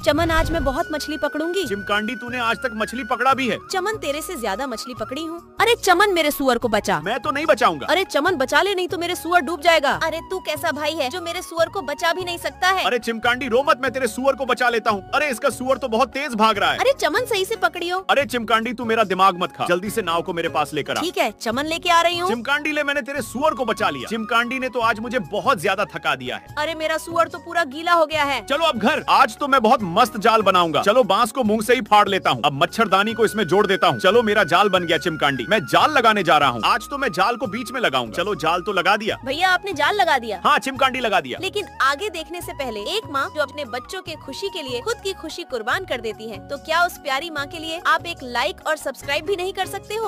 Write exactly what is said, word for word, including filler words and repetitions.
चमन, आज मैं बहुत मछली पकड़ूंगी। चिमकांडी, तूने आज तक मछली पकड़ा भी है? चमन, तेरे से ज्यादा मछली पकड़ी हूँ। अरे चमन, मेरे सुअर को बचा। मैं तो नहीं बचाऊंगा। अरे चमन, बचा ले, नहीं तो मेरे सुअर डूब जाएगा। अरे तू कैसा भाई है जो मेरे सुअर को बचा भी नहीं सकता है? अरे चिमकांडी, रो मत, मैं तेरे सुअर को बचा लेता हूँ। अरे इसका सुअर तो बहुत तेज भाग रहा है। अरे चमन, सही से पकड़ियो। अरे चिमकांडी, तू मेरा दिमाग मत खा, जल्दी से नाव को मेरे पास लेकर आ। ठीक है चमन, लेके आ रही हूँ। चिमकांडी, ले, मैंने तेरे सुअर को बचा लिया। चिमकांडी ने तो आज मुझे बहुत ज्यादा थका दिया है। अरे मेरा सुअर तो पूरा गीला हो गया है। चलो अब घर। आज तो मैं बहुत मस्त जाल बनाऊंगा। चलो बांस को मुंह से ही फाड़ लेता हूँ। अब मच्छरदानी को इसमें जोड़ देता हूँ। चलो मेरा जाल बन गया चिमकांडी। मैं जाल लगाने जा रहा हूँ। आज तो मैं जाल को बीच में लगाऊंगा। चलो जाल तो लगा दिया। भैया, आपने जाल लगा दिया? हाँ चिमकांडी, लगा दिया। लेकिन आगे देखने से पहले, एक माँ जो अपने बच्चों के खुशी के लिए खुद की खुशी कुर्बान कर देती है, तो क्या उस प्यारी माँ के लिए आप एक लाइक और सब्सक्राइब भी नहीं कर सकते हो?